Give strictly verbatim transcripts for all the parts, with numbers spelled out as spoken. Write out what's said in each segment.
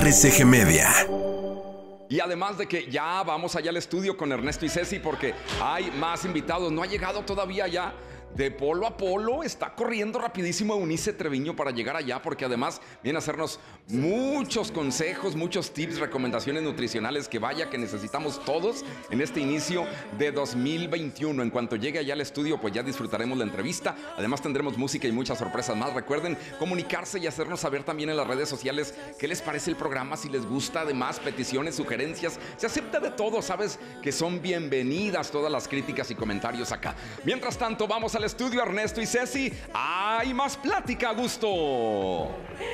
R C G Media. Y además de que ya vamos allá al estudio con Ernesto y Ceci porque hay más invitados. No ha llegado todavía ya de polo a polo. Está corriendo rapidísimo Eunice Treviño para llegar allá porque además viene a hacernos muchos consejos, muchos tips, recomendaciones nutricionales que vaya que necesitamos todos en este inicio de dos mil veintiuno. En cuanto llegue allá al estudio, pues ya disfrutaremos la entrevista. Además tendremos música y muchas sorpresas más. Recuerden comunicarse y hacernos saber también en las redes sociales qué les parece el programa, si les gusta, además peticiones, sugerencias. Se acepta de todo, sabes que son bienvenidas todas las críticas y comentarios acá. Mientras tanto, vamos al estudio, Ernesto y Ceci. Hay más plática, a gusto.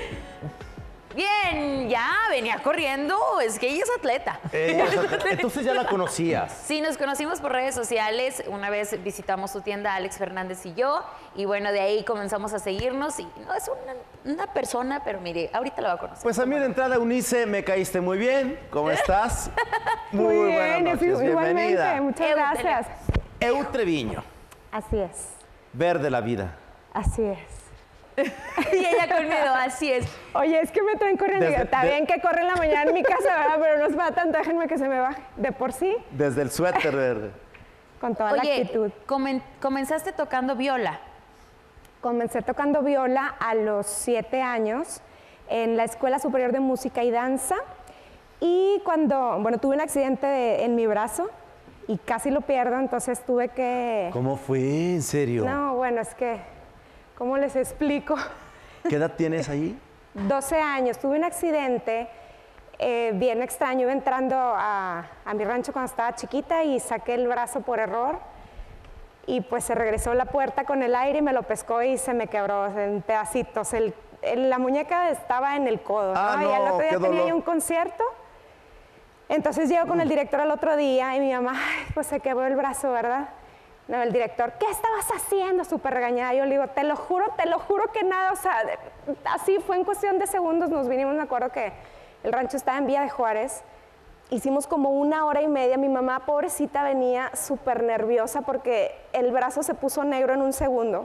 Bien, ya venía corriendo, es que ella es atleta. Ella es atleta. Entonces ya la conocías. Sí, nos conocimos por redes sociales, una vez visitamos su tienda Alex Fernández y yo, y bueno, de ahí comenzamos a seguirnos, y no es una, una persona, pero mire, ahorita la va a conocer. Pues a mí de entrada, Eunice, me caíste muy bien. ¿Cómo estás? Muy, muy bien, buenas noches, bienvenida. Muchas Eu, gracias. Eu Treviño. Así es, Verde la vida. así es. Y ella conmigo, así es. Oye, es que me traen corriendo. Desde- Está de- bien que corre en la mañana en mi casa, ¿verdad? Pero no es para tanto, déjenme que se me baje. De por sí, Desde el suéter verde. con toda la Oye, actitud. comen- comenzaste tocando viola. Comencé tocando viola a los siete años en la Escuela Superior de Música y Danza. Y cuando, bueno, tuve un accidente de- en mi brazo y casi lo pierdo, entonces tuve que... ¿Cómo fue? ¿En serio? No, bueno, es que, ¿cómo les explico? ¿Qué edad tienes ahí? doce años, tuve un accidente eh, bien extraño, iba entrando a, a mi rancho cuando estaba chiquita y saqué el brazo por error y pues se regresó la puerta con el aire y me lo pescó y se me quebró en pedacitos. El, el- la muñeca estaba en el codo, Ah, ¿no? Y al no, otro día qué tenía dolor. yo un concierto. Entonces llego con el director al otro día y mi mamá, "Ay, pues se quebró el brazo, ¿verdad?" No, el director, ¿qué estabas haciendo? Súper regañada. Yo le digo, te lo juro, te lo juro que nada. O sea, de- así fue en cuestión de segundos. Nos vinimos, me acuerdo que el rancho estaba en Villa de Juárez. Hicimos como una hora y media. Mi mamá, pobrecita, venía súper nerviosa porque el brazo se puso negro en un segundo.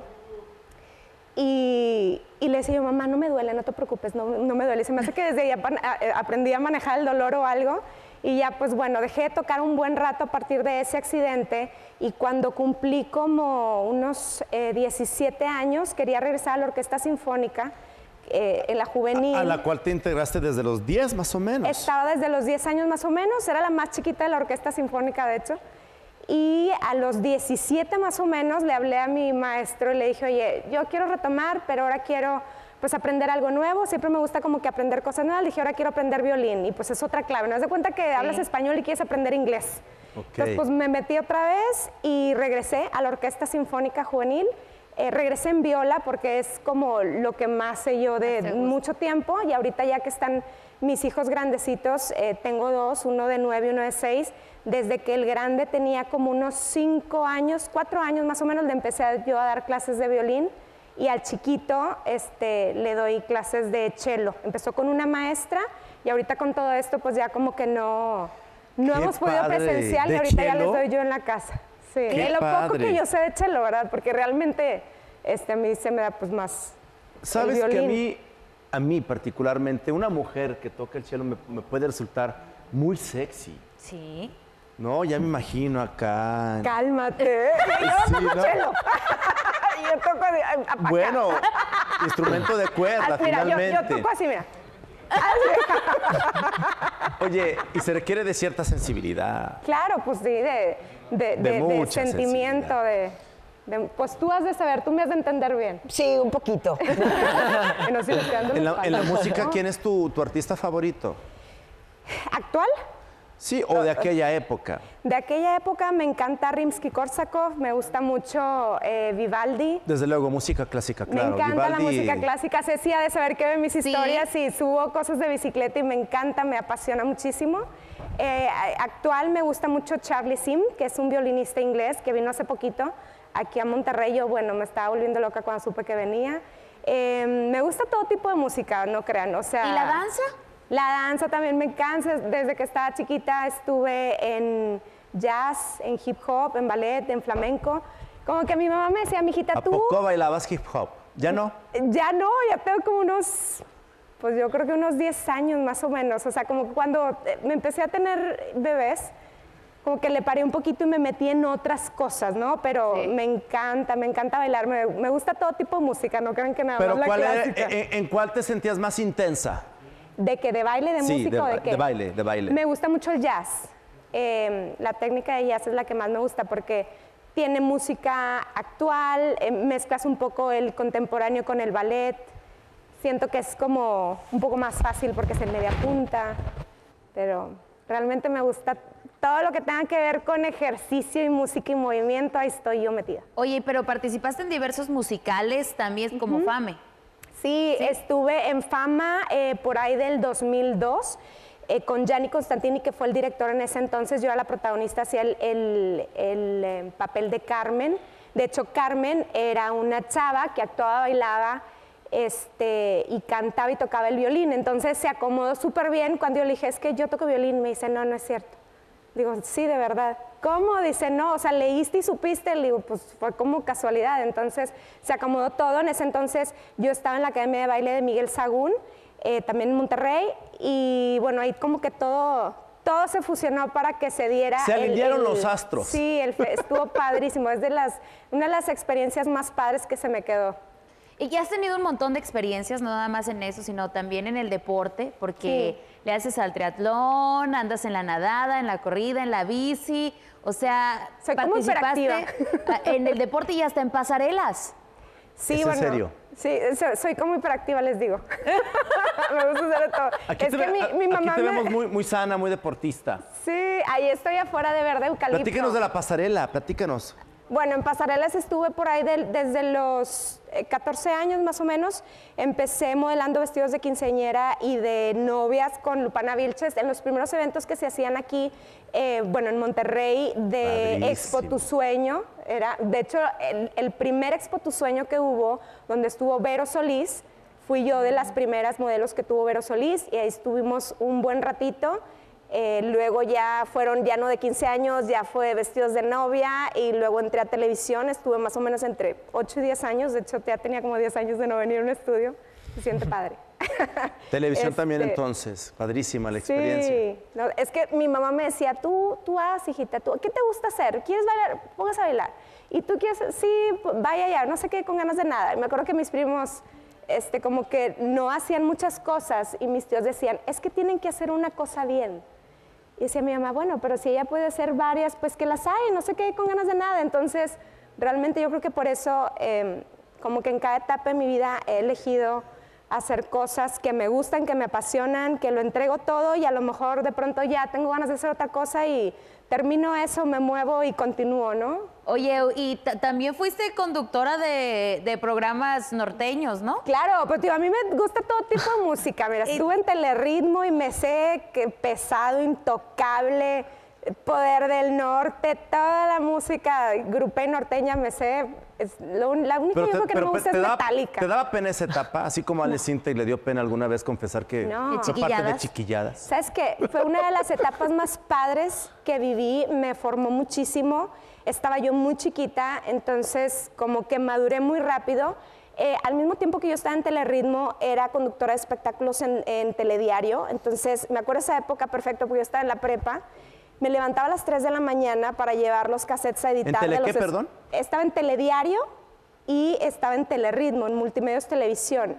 Y, y le decía yo, mamá, no me duele, no te preocupes, no, no me duele. Se me hace que desde ahí apa- a- aprendí a manejar el dolor o algo. Y ya, pues bueno, dejé de tocar un buen rato a partir de ese accidente. Y cuando cumplí como unos eh, diecisiete años, quería regresar a la Orquesta Sinfónica, eh, en la juvenil. A la cual te integraste desde los diez más o menos. Estaba desde los diez años más o menos, era la más chiquita de la Orquesta Sinfónica, de hecho. Y a los diecisiete más o menos le hablé a mi maestro y le dije, oye, yo quiero retomar, pero ahora quiero pues aprender algo nuevo. Siempre me gusta como que aprender cosas nuevas. Le dije, ahora quiero aprender violín. Y pues es otra clave. No das de cuenta que hablas español y quieres aprender inglés. Ok. Entonces pues me metí otra vez y regresé a la Orquesta Sinfónica Juvenil. Eh, regresé en viola porque es como lo que más sé yo de Más te gusta. mucho tiempo. Y ahorita ya que están mis hijos grandecitos, eh, tengo dos, uno de nueve y uno de seis. Desde que el grande tenía como unos cinco años, cuatro años más o menos, le empecé yo a dar clases de violín. Y al chiquito este, le doy clases de cello. Empezó con una maestra y ahorita con todo esto pues ya como que no, no Qué hemos podido padre. presencial y ¿De ahorita ya les cello? doy yo en la casa. Sí, Qué de lo poco padre. que yo sé de cello, ¿verdad? Porque realmente este, a mí se me da pues más el ¿Sabes que a violín. mí, a mí particularmente, una mujer que toca el cello me, me puede resultar muy sexy? Sí. No, ya me imagino acá. Cálmate. Yo Sí, toco ¿no? cello. Yo toco de, a- a- pa' Bueno, instrumento de cuerda, acá. Mira, yo, finalmente. yo toco así, mira. Oye, y se requiere de cierta sensibilidad. Claro, pues sí, de, de, de- de mucha sentimiento, de, de- pues tú has de saber, tú me has de entender bien. Sí, un poquito. Y nos sigue quedando En la, en la espalda. música, ¿quién es tu, tu artista favorito? ¿Actual? Sí, o de aquella época. De aquella época me encanta Rimsky-Korsakov, me gusta mucho eh, Vivaldi. Desde luego, música clásica, claro. Me encanta la Vivaldi- música clásica. Ceci ha de saber que ve mis historias y subo cosas de bicicleta y me encanta, me apasiona muchísimo. Eh, actual me gusta mucho Charlie Sim, que es un violinista inglés que vino hace poquito aquí a Monterrey. Yo, bueno, me estaba volviendo loca cuando supe que venía. Eh, me gusta todo tipo de música, no crean. O sea, ¿Y la danza? La danza también me encanta. Desde que estaba chiquita estuve en jazz, en hip hop, en ballet, en flamenco. Como que mi mamá me decía, mijita, ¿A tú... poco bailabas hip hop? ¿Ya no? Ya no, ya tengo como unos pues yo creo que unos diez años más o menos. O sea, como cuando me empecé a tener bebés, como que le paré un poquito y me metí en otras cosas, ¿no? Pero sí. me encanta, me encanta bailar, me, me gusta todo tipo de música, no crean que nada Pero más ¿cuál la era, clásica. en, ¿en cuál te sentías más intensa? ¿De qué? ¿De baile, de sí, música de, o de qué? de baile, de baile. Me gusta mucho el jazz. Eh, la técnica de jazz es la que más me gusta porque tiene música actual, eh, mezclas un poco el contemporáneo con el ballet. Siento que es como un poco más fácil porque es en media punta, pero realmente me gusta todo lo que tenga que ver con ejercicio y música y movimiento, ahí estoy yo metida. Oye, pero participaste en diversos musicales también como uh-huh. Fame. Sí, sí, estuve en Fama eh, por ahí del dos mil dos eh, con Gianni Constantini, que fue el director en ese entonces. Yo era la protagonista, hacía el, el, el eh, papel de Carmen. De hecho, Carmen era una chava que actuaba, bailaba, Este, y cantaba y tocaba el violín, entonces se acomodó súper bien. Cuando yo le dije, es que yo toco violín, me dice, no, no es cierto. Digo, sí, de verdad. ¿Cómo? Dice, no, o sea, leíste y supiste. Le digo, pues fue como casualidad. Entonces se acomodó todo. En ese entonces yo estaba en la Academia de Baile de Miguel Sagún, eh, también en Monterrey, y bueno, ahí como que todo, todo se fusionó para que se diera. Se alinearon los astros. Sí, el, estuvo padrísimo. Es de las, una de las experiencias más padres que se me quedó. Y que has tenido un montón de experiencias, no nada más en eso, sino también en el deporte, porque sí. le haces al triatlón, andas en la nadada, en la corrida, en la bici, o sea, soy participaste en el deporte y hasta en pasarelas. Sí, ¿Es bueno, en serio? Sí, soy como hiperactiva, les digo. Me gusta hacer de todo. Aquí es te, que mi, mi mamá aquí te vemos me... muy, muy sana, muy deportista. Sí, ahí estoy afuera de verde eucalipto. Platícanos de la pasarela, platícanos. Bueno, en pasarelas estuve por ahí de, desde los catorce años más o menos. Empecé modelando vestidos de quinceañera y de novias con Lupana Vilches en los primeros eventos que se hacían aquí, eh, bueno, en Monterrey, de Padrísimo. Expo Tu Sueño. Era, de hecho, el, el primer Expo Tu Sueño que hubo, donde estuvo Vero Solís, fui yo de las primeras modelos que tuvo Vero Solís, y ahí estuvimos un buen ratito. Eh, luego ya fueron, ya no de quince años, ya fue vestidos de novia, y luego entré a televisión, estuve más o menos entre ocho y diez años, de hecho ya tenía como diez años de no venir a un estudio, se siente padre. Televisión este, también entonces, padrísima la experiencia. Sí, no, es que mi mamá me decía, tú, tú haz, hijita, tú, ¿qué te gusta hacer? ¿Quieres bailar? Póngase a bailar. Y tú quieres, sí, vaya ya, no sé qué, con ganas de nada. Y me acuerdo que mis primos... Este, como que no hacían muchas cosas y mis tíos decían, es que tienen que hacer una cosa bien. Y decía mi mamá, bueno, pero si ella puede hacer varias, pues que las hay, no sé qué, con ganas de nada. Entonces, realmente yo creo que por eso, eh, como que en cada etapa de mi vida he elegido hacer cosas que me gustan, que me apasionan, que lo entrego todo, y a lo mejor de pronto ya tengo ganas de hacer otra cosa y termino eso, me muevo y continúo, ¿no? Oye, y también fuiste conductora de, de programas norteños, ¿no? Claro, pero tío, a mí me gusta todo tipo de música. Mira, estuve en Telerritmo y me sé que Pesado, Intocable, Poder del Norte, toda la música grupé norteña me sé. Es lo, la única pero te, yo creo que pero no me gusta te es daba, Metallica. ¿Te daba pena esa etapa? Así como a Ale Cinta, y le dio pena alguna vez confesar que No. fue parte de Chiquilladas. ¿Sabes qué? Fue una de las etapas más padres que viví, me formó muchísimo. Estaba yo muy chiquita, entonces como que maduré muy rápido. Eh, al mismo tiempo que yo estaba en Telerritmo, era conductora de espectáculos en, en Telediario. Entonces me acuerdo esa época perfecto porque yo estaba en la prepa. Me levantaba a las tres de la mañana para llevar los cassettes a editar. ¿En tele de qué, los perdón? Estaba en Telediario y estaba en Telerritmo, en Multimedios Televisión.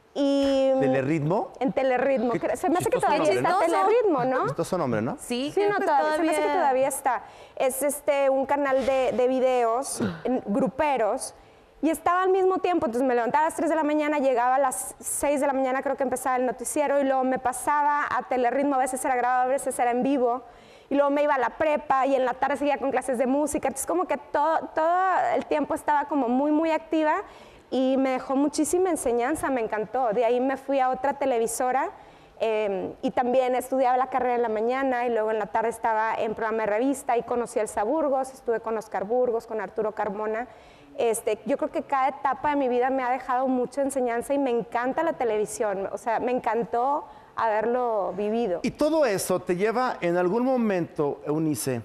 Y, ¿Telerritmo? En Telerritmo. ¿Qué? Se me hace que Chistoso todavía nombre, está ¿no? Telerritmo, ¿no? Chistoso nombre, ¿no? Sí, Sí, no, que todavía, se me hace que todavía está. Es este, un canal de, de videos en, gruperos, y estaba al mismo tiempo, entonces me levantaba a las tres de la mañana, llegaba a las seis de la mañana, creo que empezaba el noticiero, y luego me pasaba a Telerritmo, a veces era grabado, a veces era en vivo, y luego me iba a la prepa, y en la tarde seguía con clases de música. Entonces como que todo, todo el tiempo estaba como muy, muy activa, y me dejó muchísima enseñanza, me encantó. De ahí me fui a otra televisora, eh, y también estudiaba la carrera en la mañana, y luego en la tarde estaba en programa de revista, y conocí a Elsa Burgos, estuve con Oscar Burgos, con Arturo Carmona. Este, yo creo que cada etapa de mi vida me ha dejado mucha enseñanza, y me encanta la televisión, o sea, me encantó haberlo vivido. Y todo eso te lleva en algún momento, Eunice,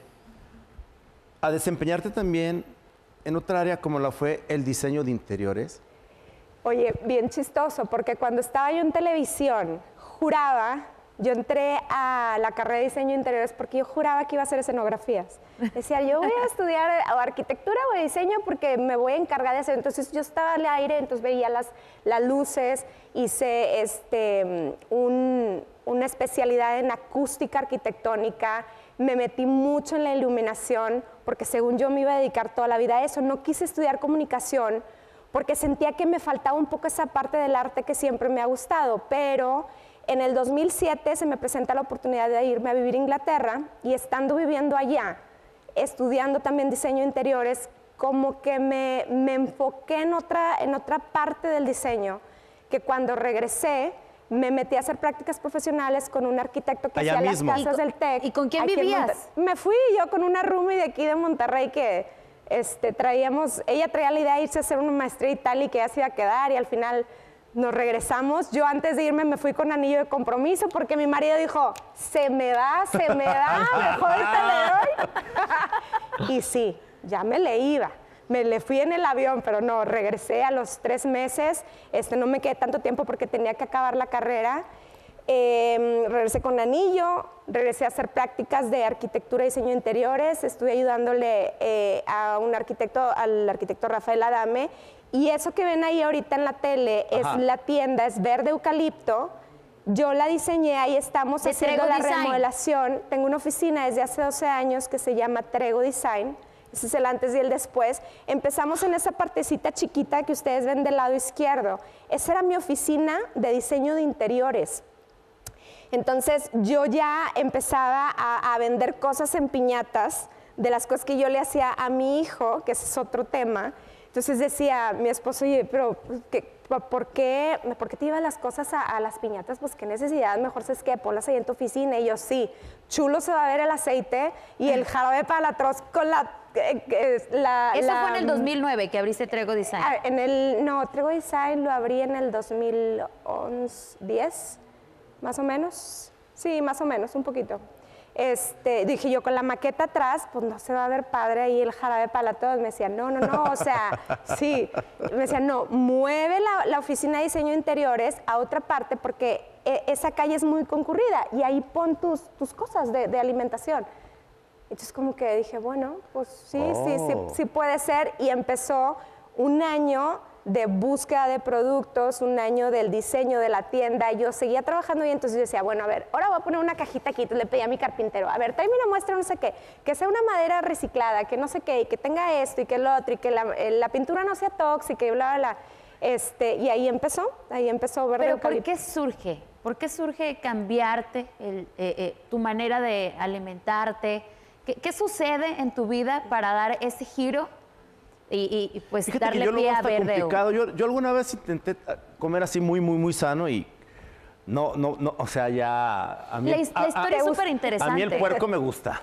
a desempeñarte también en otra área como la fue el diseño de interiores. Oye, bien chistoso, porque cuando estaba yo en televisión, juraba, yo entré a la carrera de diseño de interiores porque yo juraba que iba a hacer escenografías. Decía, yo voy a estudiar o arquitectura o diseño porque me voy a encargar de hacer. Entonces yo estaba al aire, entonces veía las, las luces, hice este, un, una especialidad en acústica arquitectónica, me metí mucho en la iluminación porque según yo me iba a dedicar toda la vida a eso. No quise estudiar comunicación porque sentía que me faltaba un poco esa parte del arte que siempre me ha gustado, pero en el dos mil siete se me presenta la oportunidad de irme a vivir a Inglaterra y estando viviendo allá, estudiando también diseño de interiores, como que me, me enfoqué en otra, en otra parte del diseño, que cuando regresé me metí a hacer prácticas profesionales con un arquitecto que Allá hacía mismo. las casas del TEC. ¿Y con quién aquí en vivías? Monte- Me fui yo con una roomie de aquí de Monterrey que este, traíamos, ella traía la idea de irse a hacer una maestría y tal y que ella se iba a quedar y al final nos regresamos. Yo antes de irme me fui con anillo de compromiso porque mi marido dijo, se me da, se me da, mejor ahorita le doy. Y sí, ya me le iba. Me le fui en el avión, pero no, regresé a los tres meses. Este, no me quedé tanto tiempo porque tenía que acabar la carrera. Eh, regresé con anillo, regresé a hacer prácticas de arquitectura y diseño de interiores. Estuve ayudándole eh, a un arquitecto, al arquitecto Rafael Adame. Y eso que ven ahí ahorita en la tele Ajá. es la tienda, es verde eucalipto. Yo la diseñé, ahí estamos De haciendo Trego la Design. remodelación. Tengo una oficina desde hace doce años que se llama Trego Design. Ese es el antes y el después. Empezamos en esa partecita chiquita que ustedes ven del lado izquierdo. Esa era mi oficina de diseño de interiores. Entonces yo ya empezaba a, a vender cosas en piñatas, de las cosas que yo le hacía a mi hijo, que ese es otro tema. Entonces decía mi esposo, oye, pero ¿qué, por, qué, ¿por qué te llevas las cosas a, a las piñatas? Pues qué necesidad, mejor es que ponlas ahí en tu oficina. Y yo, sí, chulo se va a ver el aceite y el jarabe para la tos con la... eh, la Eso la- fue en el dos mil nueve que abriste Trego Design. Ah, en el, no, Trego Design lo abrí en el dos mil once, diez, más o menos. Sí, más o menos, un poquito. Este, dije yo, con la maqueta atrás, pues no se va a ver padre ahí el jarabe para todos. Me decían, no, no, no, o sea, sí. Me decían, no, mueve la, la oficina de diseño de interiores a otra parte porque e- esa calle es muy concurrida y ahí pon tus, tus cosas de, de alimentación. Entonces como que dije, bueno, pues sí, sí, sí, Oh. sí puede ser. Y empezó un año de búsqueda de productos, un año del diseño de la tienda. Yo seguía trabajando y entonces yo decía, bueno, a ver, ahora voy a poner una cajita aquí. Entonces le pedí a mi carpintero, a ver, tráeme una muestra, no sé qué, que sea una madera reciclada, que no sé qué, y que tenga esto y que lo otro, y que la, eh, la pintura no sea tóxica y bla, bla, bla. Este, y ahí empezó, ahí empezó Verde Pero ¿por Eucalipto. qué surge? ¿Por qué surge cambiarte el, eh, eh, tu manera de alimentarte? ¿Qué, qué sucede en tu vida para dar ese giro y, y, y, pues Fíjate que darle yo lo pie veo a hasta Verde Eu? complicado. Yo, yo alguna vez intenté ah, comer así muy, muy, muy sano y no, no, no, o sea, ya a mí... La, his- la a- a- historia es ¿te súper A interesante. mí el puerco me gusta.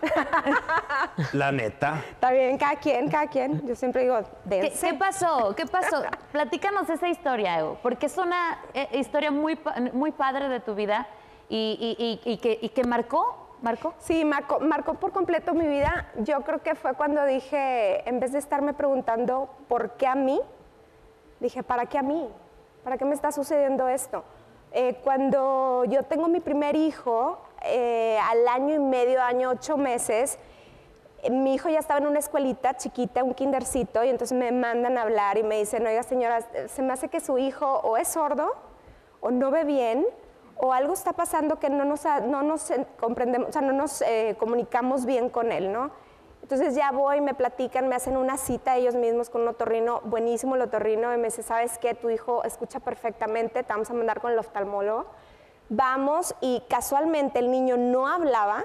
La neta. Está bien, cada quien, cada quien. Yo siempre digo, ¿Qué, dense. qué pasó? ¿Qué pasó? Platícanos esa historia, Evo, porque es una eh, historia muy, pa- muy padre de tu vida y, y- y- y que, y que marcó, marcó. Sí, marcó, marcó por completo mi vida. Yo creo que fue cuando dije, en vez de estarme preguntando por qué a mí, dije, ¿para qué a mí? ¿Para qué me está sucediendo esto? Eh, cuando yo tengo mi primer hijo, eh, al año y medio, año, ocho meses, eh, mi hijo ya estaba en una escuelita chiquita, un kindercito, y entonces me mandan a hablar y me dicen, oiga señora, se me hace que su hijo o es sordo, o no ve bien, o algo está pasando que no nos, ha- no nos eh, comprendemos, o sea, no nos eh, comunicamos bien con él, ¿no? Entonces ya voy, me platican, me hacen una cita ellos mismos con un otorrino, buenísimo el otorrino, y me dice, ¿sabes qué? Tu hijo escucha perfectamente, te vamos a mandar con el oftalmólogo. Vamos, y casualmente el niño no hablaba,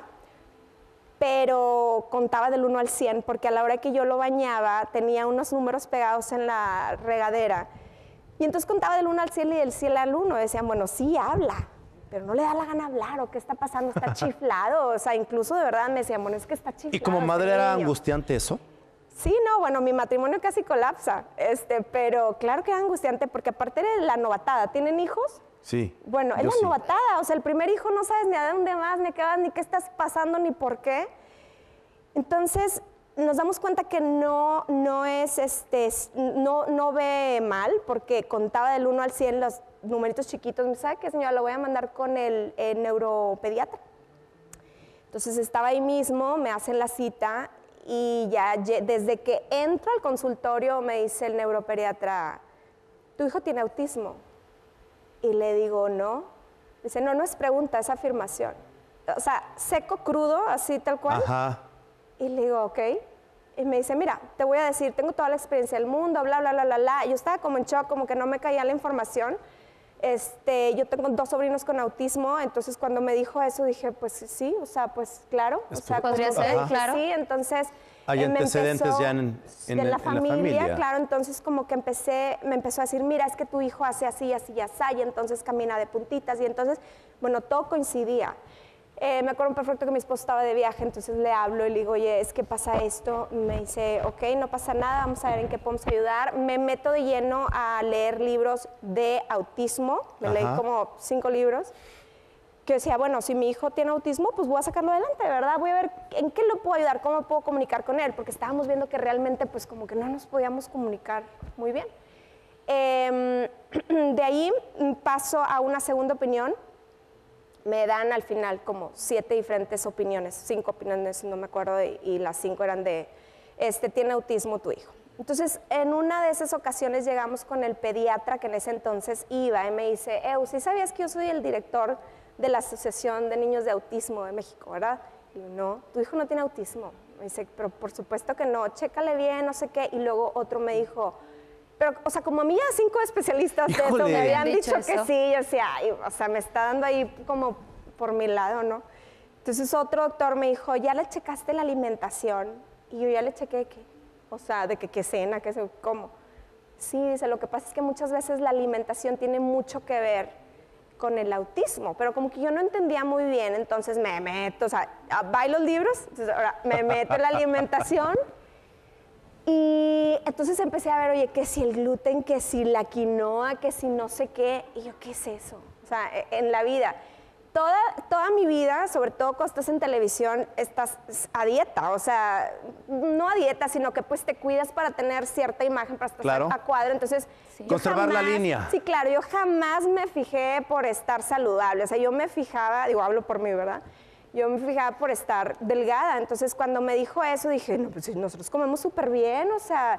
pero contaba del uno al cien, porque a la hora que yo lo bañaba tenía unos números pegados en la regadera. Y entonces contaba del uno al cien y del cien al uno. Decían, bueno, sí habla, pero no le da la gana hablar, o qué está pasando, está chiflado. O sea, incluso de verdad me decían, bueno, es que está chiflado. ¿Y como este madre era niño". angustiante eso? Sí, no, bueno, mi matrimonio casi colapsa, este, pero claro que era angustiante, porque aparte de la novatada, ¿tienen hijos? Sí. Bueno, es yo la sí. novatada, o sea, el primer hijo no sabes ni a dónde vas, ni a qué vas, ni qué estás pasando, ni por qué. Entonces, nos damos cuenta que no, no es, este, no, no ve mal, porque contaba del uno al cien los numeritos chiquitos. Me dice, ¿sabe qué, señora? Lo voy a mandar con el, el neuropediatra. Entonces estaba ahí mismo, me hacen la cita y ya desde que entro al consultorio me dice el neuropediatra, ¿tu hijo tiene autismo? Y le digo, no. Dice, no, no es pregunta, es afirmación. O sea, seco, crudo, así tal cual. Ajá. Y le digo, ok. Y me dice, mira, te voy a decir, tengo toda la experiencia del mundo, bla, bla, bla, bla, bla. Yo estaba como en shock, como que no me caía la información. Este, yo tengo dos sobrinos con autismo, entonces cuando me dijo eso dije, pues sí, o sea, pues claro. O sea, podría como ser, que dije, claro. Sí, entonces... Hay eh, me antecedentes empezó, ya en, en, en, la, en familia, la familia. Claro, entonces como que empecé, me empezó a decir, mira, es que tu hijo hace así, así, y así, y entonces camina de puntitas, y entonces, bueno, todo coincidía. Eh, me acuerdo perfecto que mi esposo estaba de viaje, entonces le hablo y le digo, oye, es que pasa esto. Me dice, ok, no pasa nada, vamos a ver en qué podemos ayudar. Me meto de lleno a leer libros de autismo, me Ajá. leí como cinco libros, que decía, bueno, si mi hijo tiene autismo, pues voy a sacarlo adelante, ¿verdad? Voy a ver en qué lo puedo ayudar, cómo puedo comunicar con él, porque estábamos viendo que realmente, pues como que no nos podíamos comunicar muy bien. Eh, de ahí paso a una segunda opinión. Me dan al final como siete diferentes opiniones, cinco opiniones, no me acuerdo, y, y las cinco eran de, este, tiene autismo tu hijo. Entonces, en una de esas ocasiones llegamos con el pediatra que en ese entonces iba y me dice, Eu, ¿sí sabías que yo soy el director de la Asociación de Niños de Autismo de México, verdad? Y yo, no, tu hijo no tiene autismo. Me dice, pero por supuesto que no, chécale bien, no sé qué. Y luego otro me dijo, pero, o sea, como a mí ya cinco especialistas de Híjole. eso me habían ¿Dicho dicho que eso? sí, yo decía, ay, o sea, me está dando ahí como por mi lado, ¿no? Entonces otro doctor me dijo, ¿ya le checaste la alimentación? Y yo ya le chequé, ¿qué? O sea, de que qué cena, qué sé, ¿cómo? Sí, dice, lo que pasa es que muchas veces la alimentación tiene mucho que ver con el autismo, pero como que yo no entendía muy bien, entonces me meto, o sea, bailo los libros, entonces ahora me meto en la alimentación y entonces empecé a ver, oye, que si el gluten, que si la quinoa, que si no sé qué, y yo, ¿qué es eso? O sea, en la vida. Toda, toda mi vida, sobre todo cuando estás en televisión, estás a dieta, o sea, no a dieta, sino que pues te cuidas para tener cierta imagen, para estar Claro. a cuadro, entonces... yo Conservar la línea. Sí, claro, yo jamás me fijé por estar saludable, o sea, yo me fijaba, digo, hablo por mí, ¿verdad? Yo me fijaba por estar delgada, entonces cuando me dijo eso dije, no, pues nosotros comemos súper bien, o sea,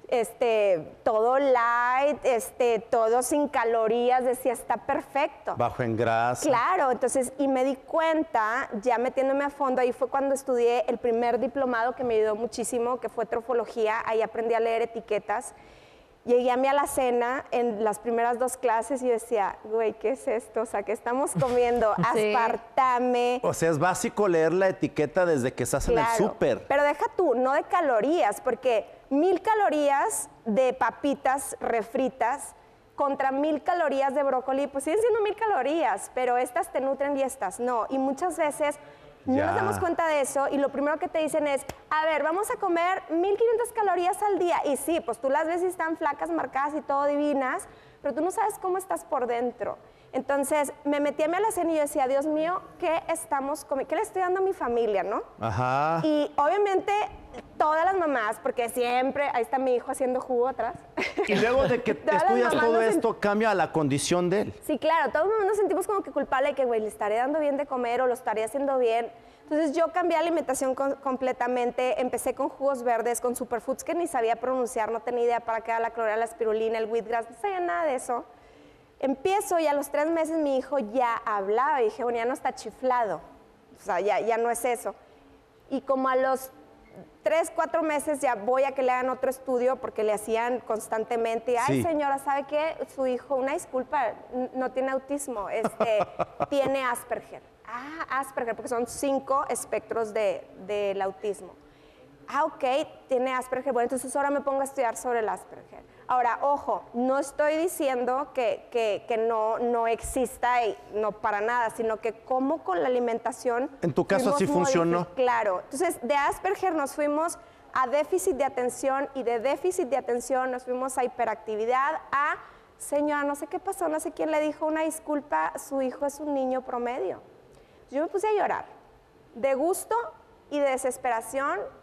este, todo light, este, todo sin calorías, decía, está perfecto. Bajo en grasa. Claro, entonces, y me di cuenta, ya metiéndome a fondo, ahí fue cuando estudié el primer diplomado que me ayudó muchísimo, que fue trofología, ahí aprendí a leer etiquetas. Llegué a mi alacena en las primeras dos clases y decía, güey, ¿qué es esto? O sea, ¿qué estamos comiendo? Sí. Aspartame. O sea, es básico leer la etiqueta desde que estás en el Claro, súper. pero deja tú, no de calorías, porque mil calorías de papitas refritas contra mil calorías de brócoli, pues siguen siendo mil calorías, pero estas te nutren y estas no. Y muchas veces no Ya. nos damos cuenta de eso y lo primero que te dicen es, a ver, vamos a comer mil quinientas calorías al día. Y sí, pues tú las ves y están flacas, marcadas y todo divinas, pero tú no sabes cómo estás por dentro. Entonces me metí a mi alacena y yo decía, Dios mío, ¿qué estamos comiendo? ¿Qué le estoy dando a mi familia, no? Ajá. Y obviamente todas las mamás, porque siempre, ahí está mi hijo haciendo jugo atrás. Y luego de que Todas las estudias mamás todo nos esto, cambia la condición de él. Sí, claro, todos nos sentimos como que culpable de que, güey, le estaré dando bien de comer o lo estaré haciendo bien. Entonces yo cambié la alimentación con- completamente, empecé con jugos verdes, con superfoods que ni sabía pronunciar, no tenía idea para qué era la clorela, la espirulina, el wheatgrass, no sabía nada de eso. Empiezo y a los tres meses mi hijo ya hablaba y dije, bueno, ya no está chiflado, o sea, ya, ya no es eso. Y como a los tres, cuatro meses ya voy a que le hagan otro estudio porque le hacían constantemente, y, ay Sí. señora, ¿sabe qué? Su hijo, una disculpa, n- no tiene autismo, este, tiene Asperger. Ah, Asperger, porque son cinco espectros de, del autismo. Ah, ok, tiene Asperger, bueno, entonces ahora me pongo a estudiar sobre el Asperger. Ahora, ojo, no estoy diciendo que, que, que no, no exista, y no para nada, sino que como con la alimentación... En tu caso, fuimos así funcionó. modifi- Claro, entonces de Asperger nos fuimos a déficit de atención y de déficit de atención nos fuimos a hiperactividad, a, señora, no sé qué pasó, no sé quién le dijo una disculpa, su hijo es un niño promedio. Yo me puse a llorar, de gusto y de desesperación,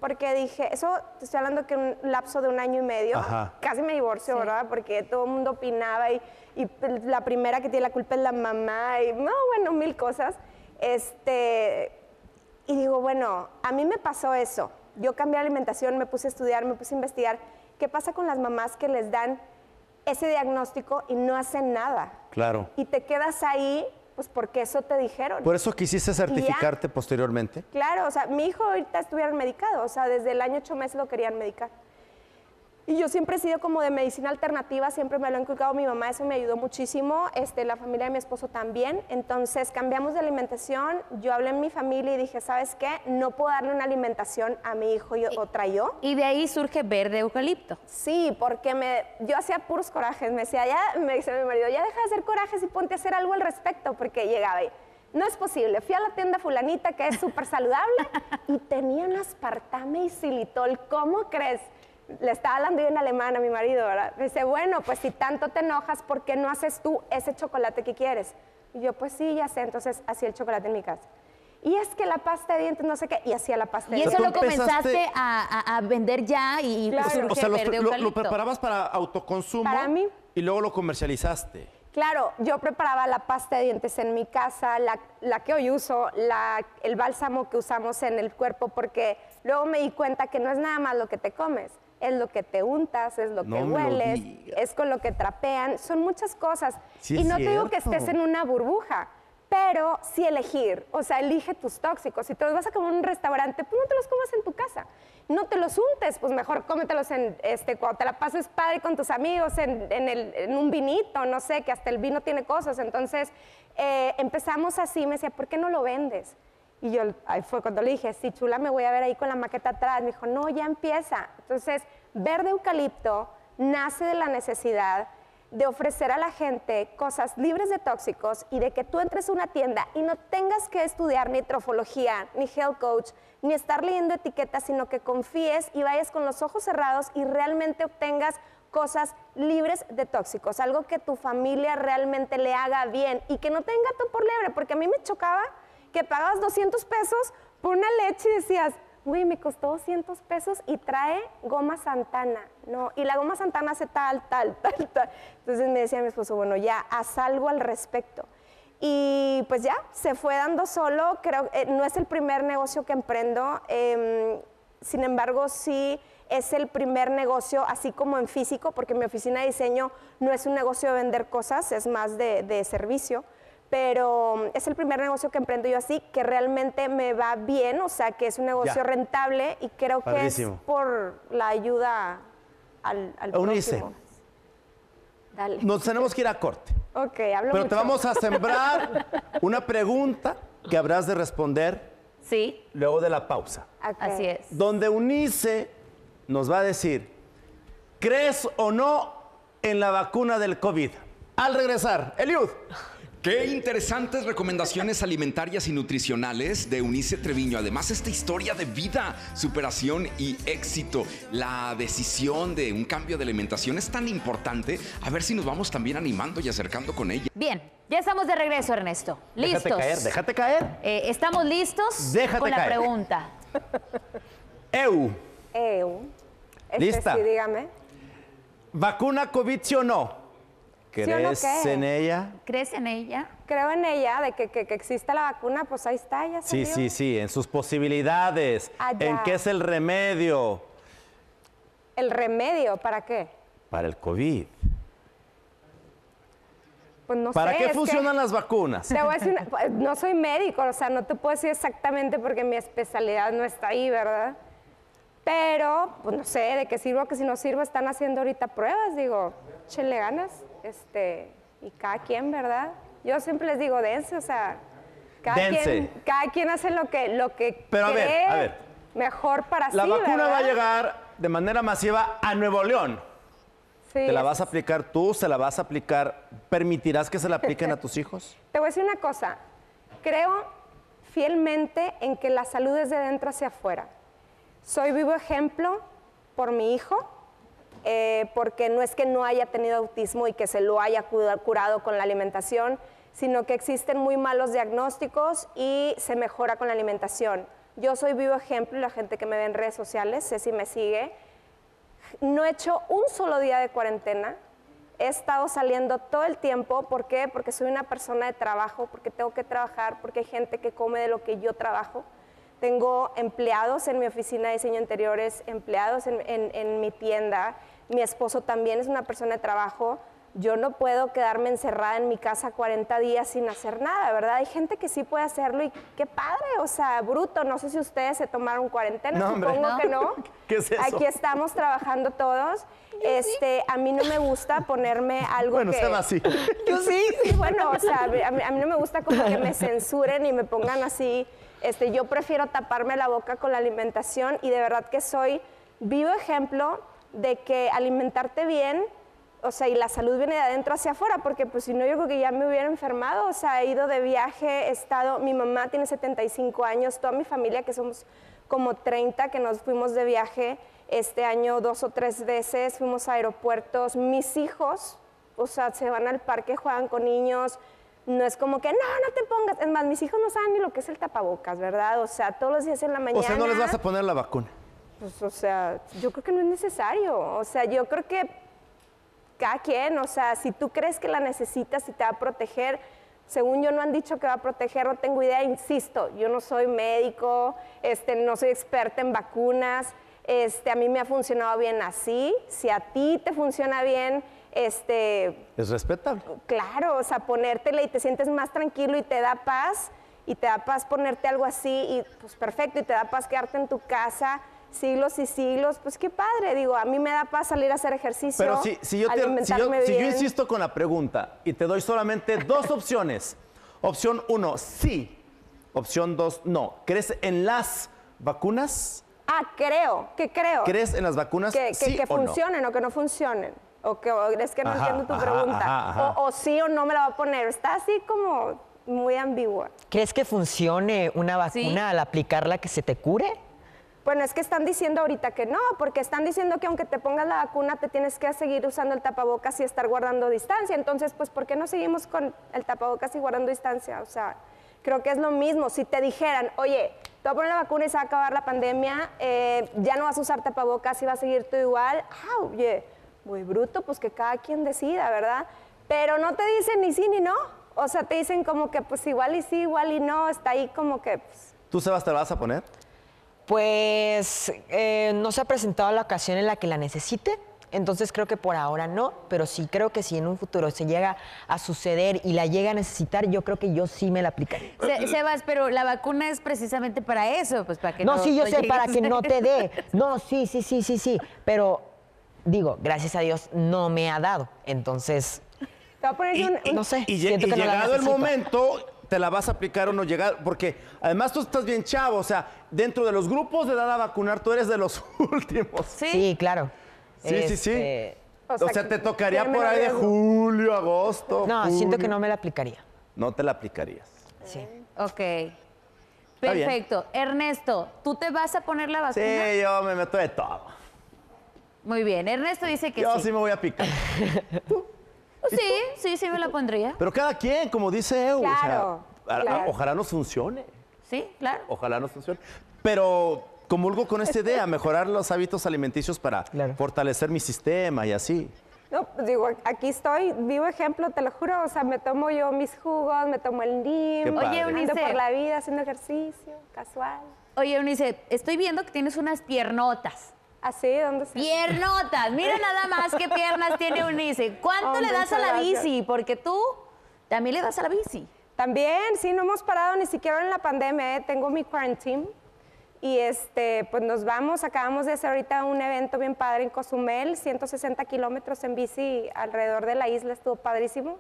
porque dije, eso te estoy hablando que un lapso de un año y medio, Ajá. casi me divorcio, Sí. ¿verdad? Porque todo el mundo opinaba y, y la primera que tiene la culpa es la mamá y no, bueno, mil cosas. Este, y digo, bueno, a mí me pasó eso. Yo cambié la alimentación, me puse a estudiar, me puse a investigar. ¿Qué pasa con las mamás que les dan ese diagnóstico y no hacen nada? Claro. Y te quedas ahí, pues porque eso te dijeron. ¿Por eso quisiste certificarte posteriormente? Claro, o sea, mi hijo ahorita estuviera medicado, o sea, desde el año ocho meses lo querían medicar. Y yo siempre he sido como de medicina alternativa, siempre me lo ha inculcado mi mamá, eso me ayudó muchísimo, este, la familia de mi esposo también. Entonces cambiamos de alimentación, yo hablé en mi familia y dije, ¿sabes qué? No puedo darle una alimentación a mi hijo y otra yo. Y de ahí surge verde eucalipto. Sí, porque me, yo hacía puros corajes, me decía, ya, me dice mi marido, ya deja de hacer corajes y ponte a hacer algo al respecto, porque llegaba y, no es posible, fui a la tienda fulanita que es súper saludable y tenían aspartame y xilitol, ¿cómo crees? Le estaba hablando yo en alemán a mi marido, ¿verdad? Me dice, bueno, pues si tanto te enojas, ¿por qué no haces tú ese chocolate que quieres? Y yo, pues sí, ya sé, entonces hacía el chocolate en mi casa. Y es que la pasta de dientes, no sé qué, y hacía la pasta de Y dientes. eso tú lo comenzaste empezaste- a, a- a vender ya y Claro. surge O sea, lo, verde lo- lo eucalipto. preparabas para autoconsumo Para mí. y luego lo comercializaste. Claro, yo preparaba la pasta de dientes en mi casa, la, la que hoy uso, la, el bálsamo que usamos en el cuerpo, porque luego me di cuenta que no es nada más lo que te comes, es lo que te untas, es lo No que me lo hueles, digas. es con lo que trapean, son muchas cosas. Sí y es no te digo que cierto. estés en una burbuja, pero sí elegir, o sea, elige tus tóxicos. Si te los vas a comer en un restaurante, pues no te los comas en tu casa. No te los untes, pues mejor cómetelos en, este, cuando te la pases padre con tus amigos, en, en el- en un vinito, no sé, que hasta el vino tiene cosas. Entonces, eh, empezamos así, me decía, ¿por qué no lo vendes? Y yo, ahí fue cuando le dije, sí, chula, me voy a ver ahí con la maqueta atrás. Me dijo, no, ya empieza. Entonces, verde eucalipto nace de la necesidad de ofrecer a la gente cosas libres de tóxicos y de que tú entres a una tienda y no tengas que estudiar ni trofología, ni health coach, ni estar leyendo etiquetas, sino que confíes y vayas con los ojos cerrados y realmente obtengas cosas libres de tóxicos, algo que tu familia realmente le haga bien y que no tenga tú por liebre, porque a mí me chocaba que pagabas doscientos pesos por una leche y decías, güey, me costó doscientos pesos y trae goma Santana, no, y la goma Santana hace tal, tal, tal, tal. Entonces me decía mi esposo, bueno, ya, haz algo al respecto. Y pues ya, se fue dando solo, creo, eh, no es el primer negocio que emprendo, eh, sin embargo, sí es el primer negocio, así como en físico, porque mi oficina de diseño no es un negocio de vender cosas, es más de, de servicio, pero es el primer negocio que emprendo yo así, que realmente me va bien, o sea, que es un negocio Ya. rentable y creo Padrísimo. que es por la ayuda al, al Eunice. prójimo. Dale. Nos tenemos que ir a corte. Ok, hablo Pero mucho. te vamos a sembrar una pregunta que habrás de responder Sí, luego de la pausa. Ok. así es. Donde Eunice nos va a decir, ¿crees o no en la vacuna del COVID? Al regresar, Eliud. Qué interesantes recomendaciones alimentarias y nutricionales de Eunice Treviño. Además, esta historia de vida, superación y éxito. La decisión de un cambio de alimentación es tan importante. A ver si nos vamos también animando y acercando con ella. Bien, ya estamos de regreso, Ernesto. ¿Listos? Déjate caer, déjate caer. Eh, ¿Estamos listos? Déjate con la caer. pregunta. Eu, Eu. Este, ¿Lista? Sí, dígame. ¿vacuna COVID sí o no? o no ¿Crees qué? en ella? ¿Crees en ella? Creo en ella, de que, que, que exista la vacuna, pues ahí está, ya Sí, salió. sí, sí, en sus posibilidades, Ah, ya. en qué es el remedio ¿El remedio para qué? para el COVID. Pues no ¿Para sé. qué es que funcionan las vacunas? te voy a decir una- pues, no soy médico, o sea, no te puedo decir exactamente porque mi especialidad no está ahí, ¿verdad? Pero, pues no sé, de qué sirvo, que si no sirvo, están haciendo ahorita pruebas, digo, échenle ganas, este, y cada quien, ¿verdad? Yo siempre les digo, dense, o sea, cada, Dense. quien, cada quien hace lo que, lo que Pero a ver, cree a ver. mejor para La sí, vacuna ¿verdad? va a llegar de manera masiva a Nuevo León. Sí, ¿Te la es- vas a aplicar tú? ¿Se la vas a aplicar? ¿Permitirás que se la apliquen a tus hijos? Te voy a decir una cosa, creo fielmente en que la salud es de dentro hacia afuera. Soy vivo ejemplo por mi hijo, eh, porque no es que no haya tenido autismo y que se lo haya cu- curado con la alimentación, sino que existen muy malos diagnósticos y se mejora con la alimentación. Yo soy vivo ejemplo y la gente que me ve en redes sociales, sé si me sigue. No he hecho un solo día de cuarentena. He estado saliendo todo el tiempo. ¿Por qué? Porque soy una persona de trabajo, porque tengo que trabajar, porque hay gente que come de lo que yo trabajo. Tengo empleados en mi oficina de diseño de interiores, empleados en, en, en mi tienda. Mi esposo también es una persona de trabajo. Yo no puedo quedarme encerrada en mi casa cuarenta días sin hacer nada, ¿verdad? Hay gente que sí puede hacerlo y qué padre, o sea, bruto. No sé si ustedes se tomaron cuarentena, No, hombre. supongo ¿No? que no. ¿Qué es eso? Aquí estamos trabajando todos. Este, a mí no me gusta ponerme algo Bueno, que... se va así. Yo sí. Sí, bueno, o sea, a mí, a mí no me gusta como que me censuren y me pongan así. Este, yo prefiero taparme la boca con la alimentación y de verdad que soy vivo ejemplo de que alimentarte bien, o sea, y la salud viene de adentro hacia afuera, porque pues si no yo creo que ya me hubiera enfermado, o sea, he ido de viaje, he estado, mi mamá tiene setenta y cinco años, toda mi familia que somos como treinta que nos fuimos de viaje este año dos o tres veces, fuimos a aeropuertos, mis hijos, o sea, se van al parque, juegan con niños, no es como que, no, no te pongas, es más, mis hijos no saben ni lo que es el tapabocas, ¿verdad? O sea, todos los días en la mañana. O sea, no les vas a poner la vacuna. Pues, o sea, yo creo que no es necesario. O sea, yo creo que cada quien, o sea, si tú crees que la necesitas y te va a proteger, según yo no han dicho que va a proteger, no tengo idea, insisto, yo no soy médico, este, no soy experta en vacunas, este, a mí me ha funcionado bien así, si a ti te funciona bien, este... Es respetable. Claro, o sea, ponértela y te sientes más tranquilo y te da paz, y te da paz ponerte algo así, y pues perfecto, y te da paz quedarte en tu casa siglos y siglos, pues qué padre, digo, a mí me da paz salir a hacer ejercicio, Pero si, si, yo, te, si, yo, alimentarme si yo bien. insisto con la pregunta y te doy solamente dos opciones. Opción uno, sí. Opción dos, no. ¿Crees en las vacunas? Ah, creo, ¿qué creo? ¿Crees en las vacunas? Que, que, sí que o no? funcionen o que no funcionen. O que o es que no Ajá, entiendo tu ajá, pregunta. ajá, ajá. O, o sí o no me la va a poner. Está así como muy ambigua. ¿Crees que funcione una vacuna Sí. al aplicarla que se te cure? Bueno, es que están diciendo ahorita que no, porque están diciendo que aunque te pongas la vacuna te tienes que seguir usando el tapabocas y estar guardando distancia. Entonces, pues, ¿por qué no seguimos con el tapabocas y guardando distancia? O sea, creo que es lo mismo. Si te dijeran, oye, te voy a poner la vacuna y se va a acabar la pandemia, eh, ya no vas a usar tapabocas y va a seguir todo igual, ah, oye, muy bruto, pues que cada quien decida, ¿verdad? Pero no te dicen ni sí ni no. O sea, te dicen como que pues igual y sí, igual y no, está ahí como que... Pues, ¿Tú, Sebas, te la vas a poner? Pues eh, no se ha presentado la ocasión en la que la necesite, entonces creo que por ahora no, pero sí creo que si en un futuro se llega a suceder y la llega a necesitar, yo creo que yo sí me la aplicaría. Se- Sebas, pero la vacuna es precisamente para eso, pues para que no... No, sí, yo no sé, para llegues- que no te dé. No, sí, sí, sí, sí, sí, pero digo, gracias a Dios no me ha dado, entonces, te voy a poner Y, un, y- no sé, y, lle- siento y que no la llegado el necesito. momento, te la vas a aplicar o no llegar, porque además tú estás bien chavo, o sea, dentro de los grupos de edad a vacunar, tú eres de los últimos. ¿Sí? sí, claro. Sí, sí, sí. Este, O O sea, sea, te tocaría tiene por ahí de menos riesgo. julio, agosto. No, siento que junio. no me la aplicaría. No te la aplicarías. Sí. Ok. bien. Perfecto. Ernesto, ¿tú te vas a poner la vacuna? Sí, yo me meto de todo. Muy bien. Ernesto dice que Yo sí. sí me voy a picar. Sí, sí, sí me la pondría. Pero cada quien, como dice Eu, Claro, o sea, a- a- claro. ojalá nos funcione. Sí, claro. Ojalá nos funcione. Pero comulgo con esta idea, mejorar los hábitos alimenticios para Claro. fortalecer mi sistema y así. No, pues digo, aquí estoy, vivo ejemplo, te lo juro, o sea, me tomo yo mis jugos, me tomo el Qué N I M, padre. Oye, ando Eunice. por la vida haciendo ejercicio, casual. Oye, Eunice, estoy viendo que tienes unas piernotas. ¿Así? ¿Dónde se...? Piernotas. Mira nada más qué piernas tiene Eunice. ¿Cuánto Oh, le das a muchas la gracias. bici? Porque tú también le das a la bici. También, sí, no hemos parado ni siquiera en la pandemia, ¿eh? Tengo mi quarantine y este, pues nos vamos, acabamos de hacer ahorita un evento bien padre en Cozumel, ciento sesenta kilómetros en bici alrededor de la isla, estuvo padrísimo.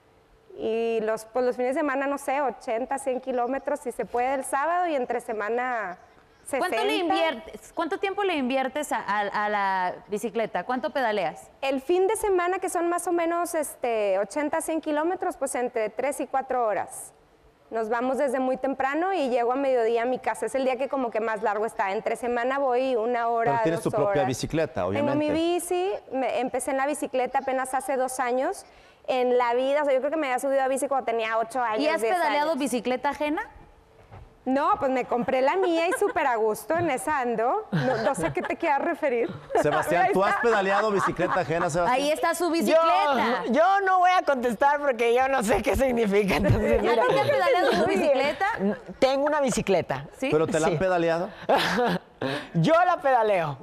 Y los, pues los fines de semana, no sé, ochenta, cien kilómetros si se puede el sábado y entre semana sesenta. ¿Cuánto le inviertes? ¿Cuánto tiempo le inviertes a, a- a la bicicleta? ¿Cuánto pedaleas? El fin de semana, que son más o menos este, ochenta, cien kilómetros, pues entre tres y cuatro horas. Nos vamos desde muy temprano y llego a mediodía a mi casa. Es el día que como que más largo está. Entre semana voy una hora, Pero tienes tu dos propia horas. bicicleta, obviamente. Tengo mi bici, me- empecé en la bicicleta apenas hace dos años. En la vida, o sea, yo creo que me había subido a bici cuando tenía ocho años, ¿Y has diez pedaleado años. bicicleta ajena? No, pues me compré la mía y súper a gusto en esa ando. No, no sé a qué te quieras referir. Sebastián, Ahí ¿tú has está. pedaleado bicicleta ajena, Sebastián? Ahí está su Yo, bicicleta. yo no voy a contestar porque yo no sé qué significa. Entonces, ¿Ya mira, no te has pedaleado tu bicicleta? tengo una bicicleta. ¿Sí? ¿Pero te la Sí. han pedaleado? Yo la pedaleo.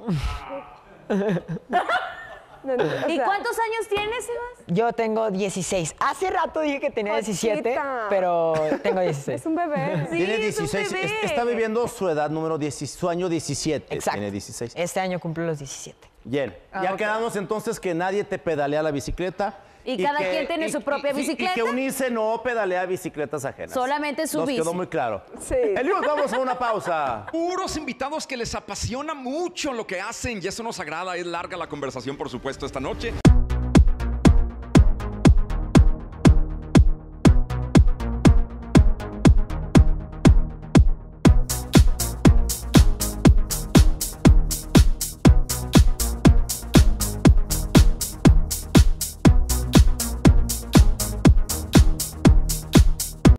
No, no, o ¿Y sea, cuántos años tienes, Sebas? Yo tengo dieciséis. Hace rato dije que tenía diecisiete, Cosita. pero tengo dieciséis. Es un bebé. Sí, Tiene es un dieciséis. bebé. es- Está viviendo su edad número dieciséis, su año diecisiete. Exacto. Tiene dieciséis. Este año cumplo los diecisiete. Bien. Ah, ya ok. quedamos entonces que nadie te pedalea la bicicleta. Y cada quien tiene su propia y- y- bicicleta. Y que Unice no pedalea bicicletas ajenas. Solamente su Nos bici. quedó muy claro. Sí. Eliud, vamos a una pausa. Puros invitados que les apasiona mucho lo que hacen y eso nos agrada. Es larga la conversación, por supuesto, esta noche.